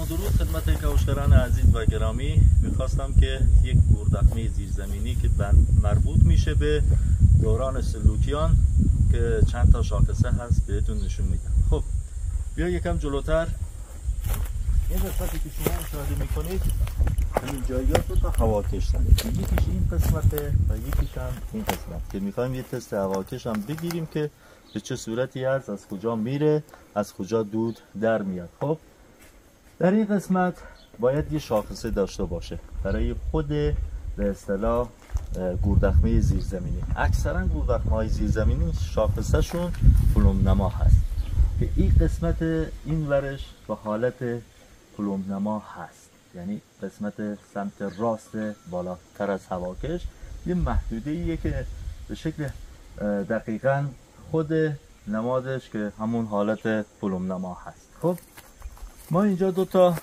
سلام و درود خدمت کاوشگران عزیز و گرامی. میخواستم که یک گوردخمه زیرزمینی که مربوط میشه به دوران سلوکیان که چند تا شاخصه هست بهتون نشون میدم. خب بیا یکم جلوتر. این قسمتی که شما مشاهده میکنید همین جایگاه دو تا هواکش داره، یکیش این قسمته و یکیش هم این قسمت که میخوایم یه تست هواکش هم بگیریم که به چه صورتی هست، از کجا میره، از کجا دود در میاد. خب در این قسمت باید یه شاخصه داشته باشه برای خود به اصطلاح گوردخمه زیرزمینی. اکثرا گوردخمه های زیرزمینی شاخصه شون پلم نما هست که این قسمت این ورش به حالت پلم نما هست، یعنی قسمت سمت راست بالاتر از هواکش یه محدوده ایه که به شکل دقیقاً خود نمادش که همون حالت پلم نما هست. خب ما اینجا دو تا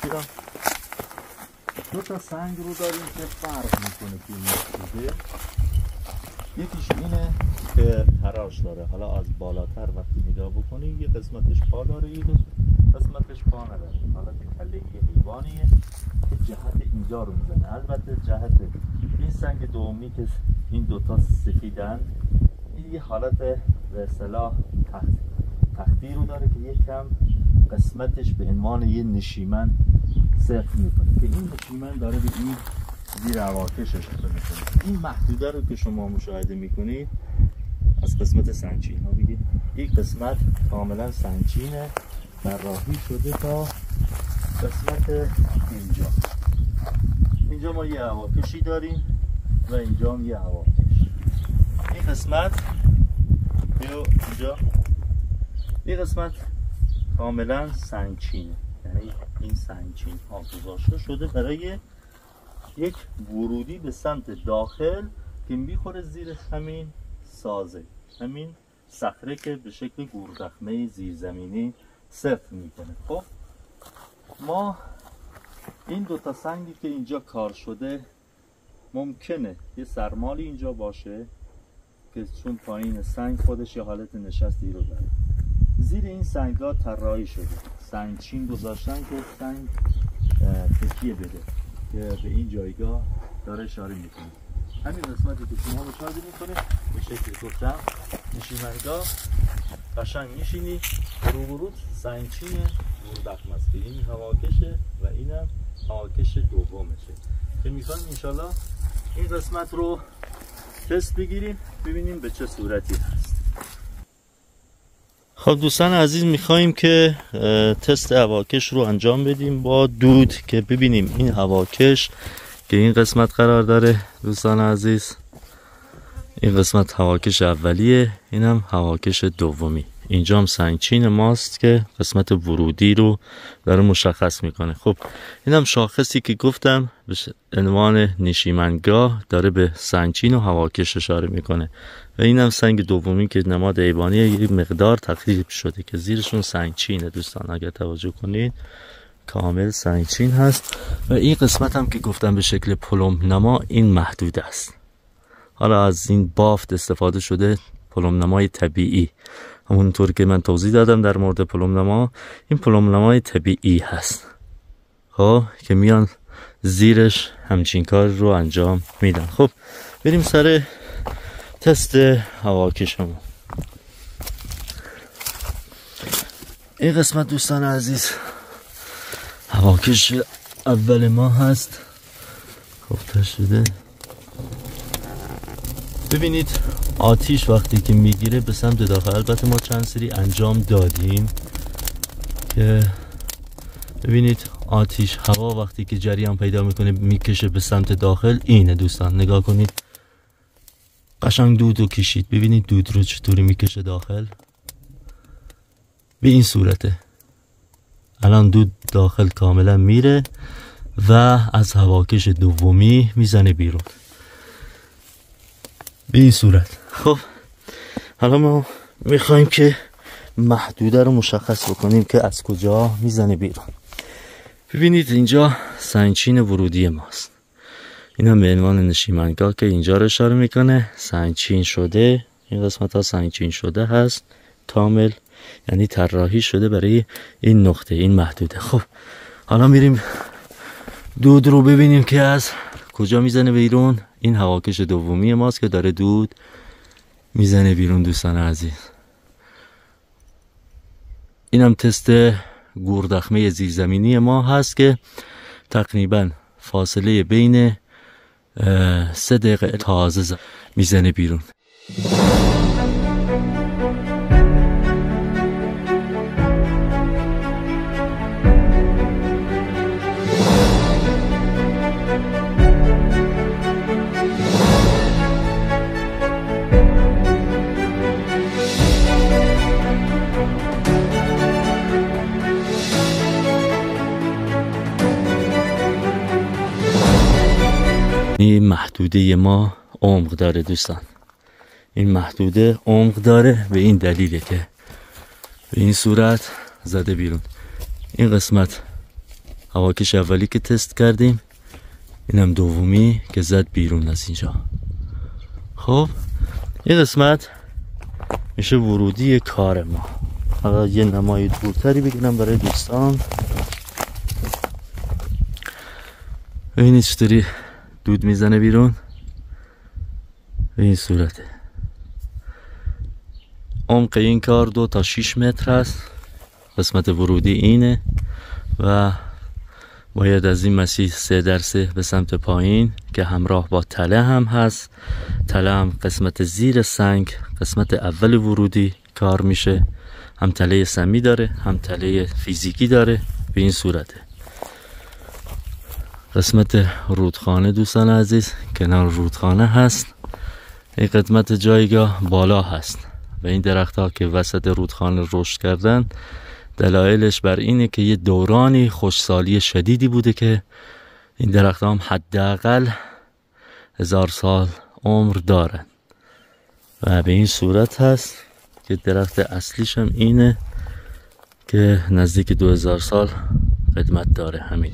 سنگ رو داریم که فرق میکنه که این محدوده. یکیش اینه که خراش داره، حالا از بالاتر وقتی نگاه بکنی یه قسمتش پا داره یه قسمتش پا نداره، حالا کله یه حیوانیه که جهت اینجا رو میزنه. البته جهت این سنگ دومی که این دوتا سفیدن این یه حالت به اصطلاح تختی رو داره که یکم قسمتش به عنوان یه نشیمن صرف میکنه که این نشیمن داره به این زیر هواکش اشاره میکنه. این محدوده رو که شما مشاهده میکنید از قسمت سنگچین ها بگید یک قسمت کاملا سنگچینه براهی شده تا قسمت اینجا ما یه هواکشی داریم و اینجا هم یه هواکش. این قسمت اینجا این قسمت کاملا سنگچینه، یعنی این سنگچین ها گذاشته شده برای یک ورودی به سمت داخل که میخوره زیر همین سازه، همین صخره که به شکل گوردخمه زیرزمینی صرف میکنه. خب ما این دوتا سنگی که اینجا کار شده ممکنه یه سرمالی اینجا باشه که چون پایین سنگ خودش یه حالت نشستی رو داره، زیر این سنگ ها طراحی شده سنگچین گذاشتن که سنگ تکیه بده که به این جایگاه داره اشاره میکنه. همین قسمتی که شما مشاهده میکنه به شکل گفتم نشیمنگاه قشنگ میشینی رو سنگچین گوردخمه است که این هواکشه و اینم هواکش دومشه که میخوایم انشالله این قسمت رو تست بگیریم ببینیم به چه صورتی هست. خب دوستان عزیز میخواییم که تست هواکش رو انجام بدیم با دود که ببینیم این هواکش که این قسمت قرار داره. دوستان عزیز این قسمت هواکش اولیه، اینم هواکش دومی. اینجا هم سنگچین ماست که قسمت ورودی رو داره مشخص میکنه. خب اینم شاخصی که گفتم به عنوان نشیمنگاه داره به سنگچین و هواکش اشاره میکنه و اینم سنگ دومی که نماد ایوانیه یه مقدار تخریب شده که زیرشون سنگچینه. دوستان اگر توجه کنید کامل سنگچین هست و این قسمت هم که گفتم به شکل پلم نما این محدود است. حالا از این بافت استفاده شده پلم نمای طبیعی، همونطور که من توضیح دادم در مورد پلم نما، این پلم نمای طبیعی هست خب که میان زیرش همچین کار رو انجام میدن. خب بریم سر تست هواکشمون. این قسمت دوستان عزیز هواکش اول ما هست. گفته شده ببینید آتیش وقتی که میگیره به سمت داخل، البته ما چند سری انجام دادیم که ببینید آتیش هوا وقتی که جریان پیدا میکنه میکشه به سمت داخل. اینه دوستان نگاه کنید قشنگ دود رو کشید، ببینید دود رو چطوری میکشه داخل به این صورته. الان دود داخل کاملا میره و از هواکش دومی میزنه بیرون به این صورت. خب حالا ما میخوایم که محدوده رو مشخص بکنیم که از کجا میزنه بیرون. ببینید اینجا سنگچین ورودی ماست، این هم به عنوان نشیمنگاه که اینجا رو اشاره میکنه سنگچین شده. این قسمت ها سنگچین شده هست کامل، یعنی طراحی شده برای این نقطه این محدوده. خب حالا میریم دود رو ببینیم که از کجا میزنه بیرون. این هواکش دومی ماست که داره دود میزنه بیرون دوستان عزیز. اینم تست گوردخمه زیرزمینی ما هست که تقریبا فاصله بین 3 دقیقه تازه میزنه بیرون. این محدوده ما عمق داره دوستان. این محدوده عمق داره به این دلیله که به این صورت زده بیرون. این قسمت هواکش اولی که تست کردیم، اینم دومی که زد بیرون از اینجا. خب این قسمت میشه ورودی کار ما. حالا یه نمای دورتری بگیرم برای دوستان. ببینید چطوری دود میزنه بیرون. به این صورته. عمق این کار 2 تا 6 متر هست. قسمت ورودی اینه و باید از این مسیر 3 در 3 به سمت پایین که همراه با تله هم هست. تله هم قسمت زیر سنگ، قسمت اول ورودی کار میشه. هم تله سمی داره هم تله فیزیکی داره. به این صورته. قسمت رودخانه دوستان عزیز کنار رودخانه هست. این قسمت جایگاه بالا هست و این درخت ها که وسط رودخانه رشد کردن دلایلش بر اینه که یه دورانی خشکسالی شدیدی بوده که این درخت ها هم حداقل 1000 سال عمر دارن و به این صورت هست که درخت اصلیش هم اینه که نزدیک 2000 سال خدمت داره. همین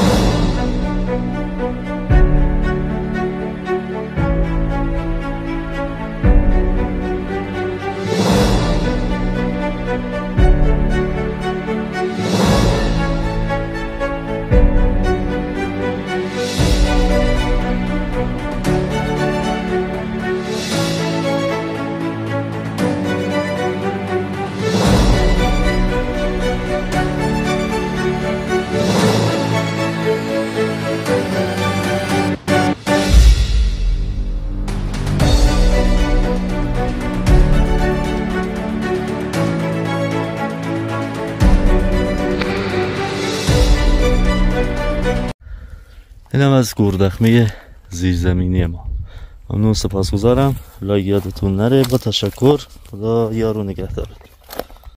اینم از گوردخمه زیرزمینی ما. ممنون، سپاسگزارم. لا یادتون نره. با تشکر. خدا یار و نگهدارتون.